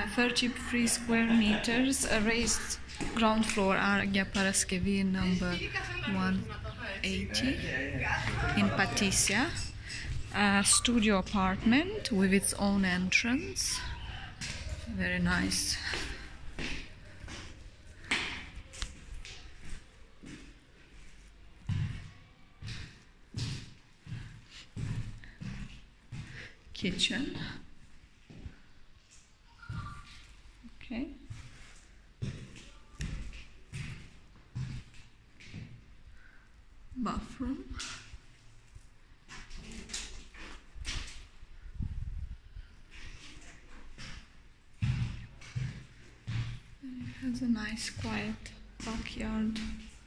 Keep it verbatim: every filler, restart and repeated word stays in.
thirty-three square meters, a raised ground floor area Paraskevi number one eighty in Patissia. A studio apartment with its own entrance. Very nice. Kitchen. Okay. Bathroom. And it has a nice quiet backyard.